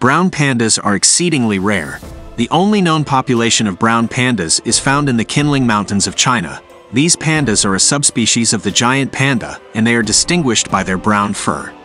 Brown pandas are exceedingly rare. The only known population of brown pandas is found in the Qinling Mountains of China. These pandas are a subspecies of the giant panda, and they are distinguished by their brown fur.